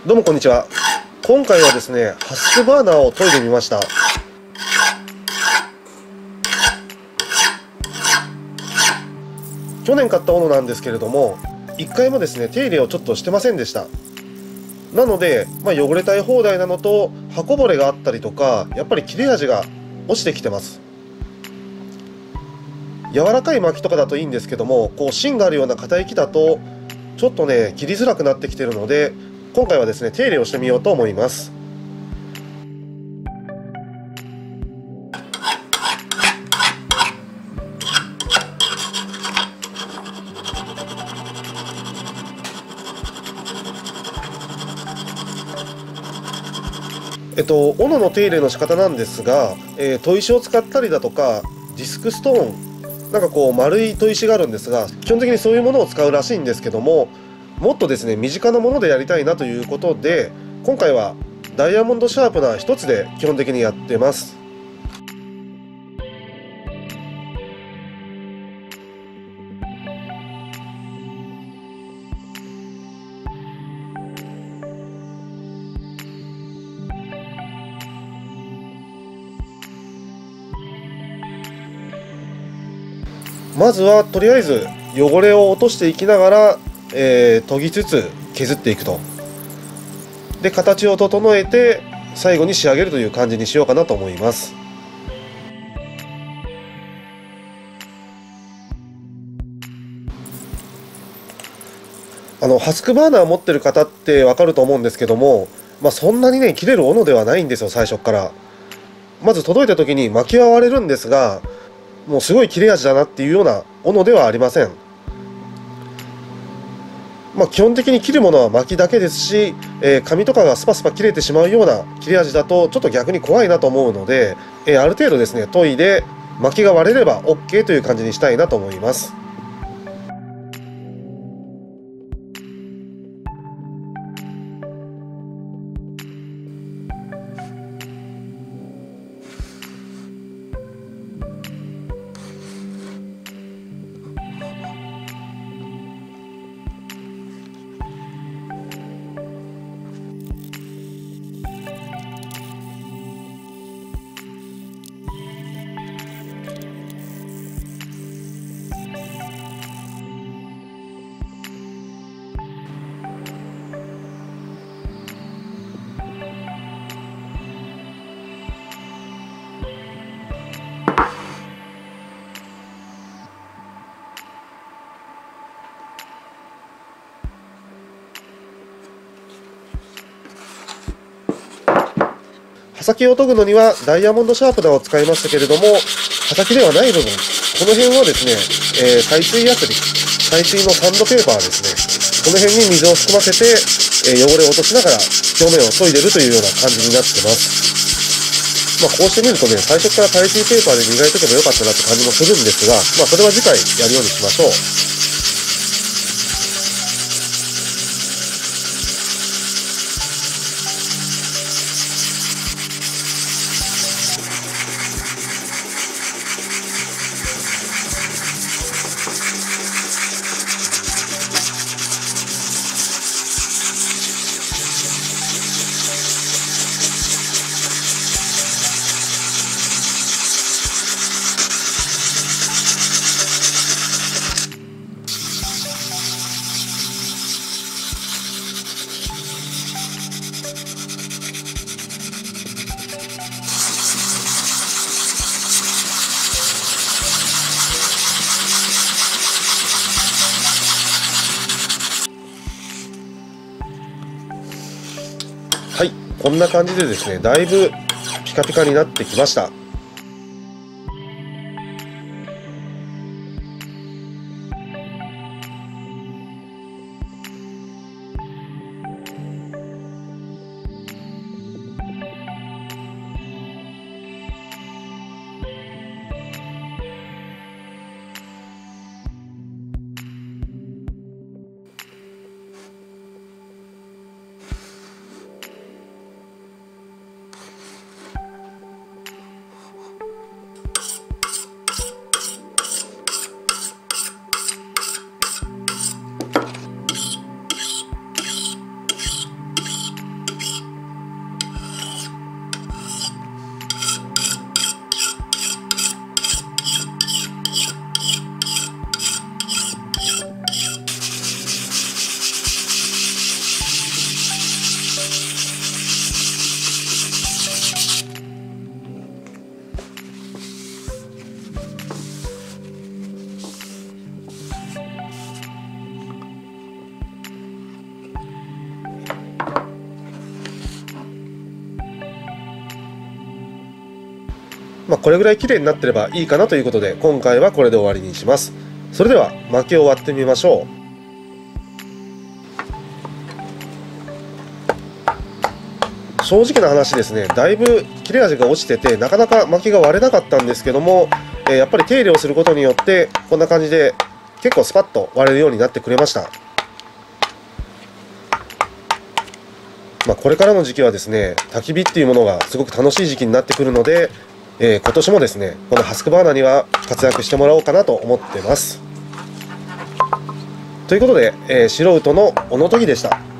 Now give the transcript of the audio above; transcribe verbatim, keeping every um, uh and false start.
どうもこんにちは。今回はですね、ハスクバーナーを研いでみました。去年買ったものなんですけれども、いっかいもですね、手入れをちょっとしてませんでした。なので、まあ、汚れたい放題なのと、刃こぼれがあったりとか、やっぱり切れ味が落ちてきてます。柔らかい薪とかだといいんですけども、こう芯があるような硬い木だと、ちょっとね、切りづらくなってきてるので、今回はですね、手入れをしてみようと思います。えっと、斧の手入れの仕方なんですが、えー、砥石を使ったりだとか、ディスクストーン、なんかこう丸い砥石があるんですが、基本的にそういうものを使うらしいんですけども、もっとですね、身近なものでやりたいなということで、今回はダイヤモンドシャープナー一つで基本的にやってます。まずはとりあえず汚れを落としていきながら、えー研ぎつつ削っていくと。で、形を整えて最後に仕上げるという感じにしようかなと思います。あのハスクバーナー持ってる方ってわかると思うんですけども、まあ、そんなにね切れる斧ではないんですよ、最初から。まず届いた時に薪は割れるんですが、もうすごい切れ味だなっていうような斧ではありません。まあ、基本的に切るものは薪だけですし、えー紙とかがスパスパ切れてしまうような切れ味だとちょっと逆に怖いなと思うので、えーある程度ですね研いで薪が割れれば オーケー という感じにしたいなと思います。刃先を研ぐのにはダイヤモンドシャープナーを使いましたけれども、刃先ではない部分、この辺はですね、えー、耐水ヤスリ、耐水のサンドペーパーですね、この辺に水を含ませて、えー、汚れを落としながら表面を研いでるというような感じになってます。まあ、こうしてみるとね、最初から耐水ペーパーで磨いとけばよかったなって感じもするんですが、まあ、それは次回やるようにしましょう。はい、こんな感じでですね、だいぶピカピカになってきました。 まあ、これぐらい綺麗になってればいいかなということで、今回はこれで終わりにします。それでは薪を割ってみましょう。正直な話ですね、だいぶ切れ味が落ちてて、なかなか薪が割れなかったんですけども、えー、やっぱり手入れをすることによってこんな感じで結構スパッと割れるようになってくれました。まあ、これからの時期はですね、焚き火っていうものがすごく楽しい時期になってくるので、えー、今年もですね、このハスクバーナーには活躍してもらおうかなと思ってます。ということで、えー、素人の小野研ぎでした。